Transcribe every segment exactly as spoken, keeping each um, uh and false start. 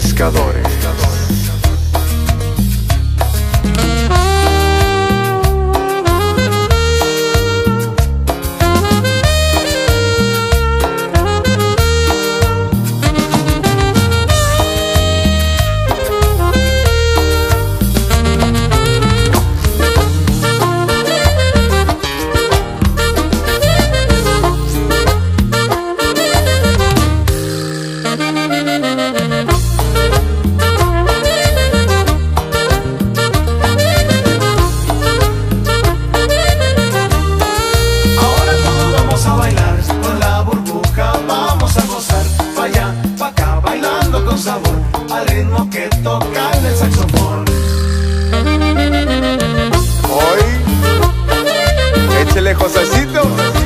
Pescadores. Sabor al ritmo que toca el saxofón. Hoy, échele Josecito.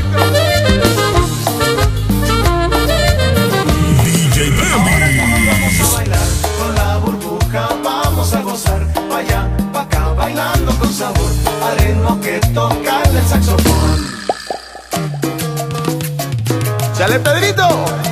Vamos a bailar con la burbuja, vamos a gozar. Pa' allá, pa' acá, bailando con sabor al ritmo que toca el saxofón. ¡Chale, Pedrito!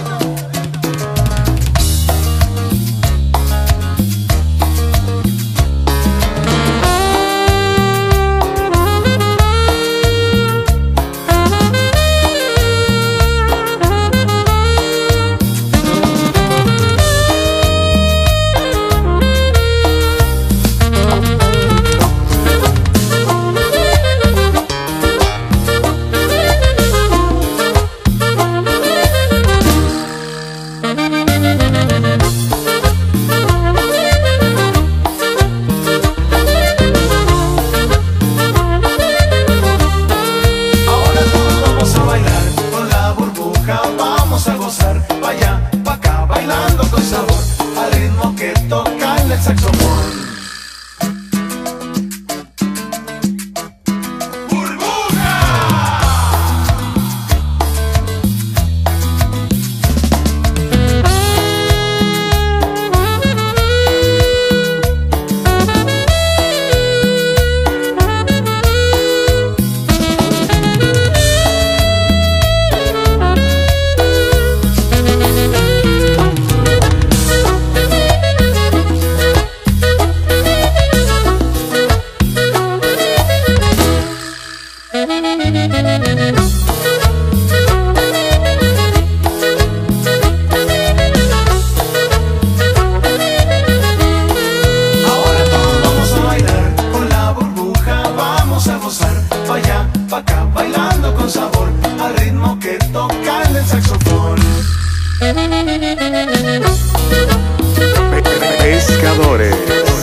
El saxofón. ¡Burbuja! Pa' allá, pa' acá, bailando con sabor al ritmo que toca el saxofón. Pescadores.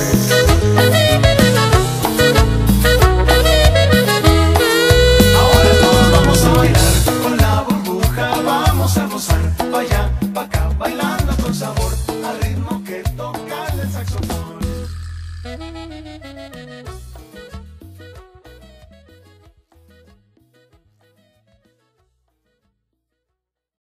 Ahora todos vamos a bailar con la burbuja, vamos a gozar. Pa' allá, pa' acá, bailando con sabor al ritmo que toca el saxofón.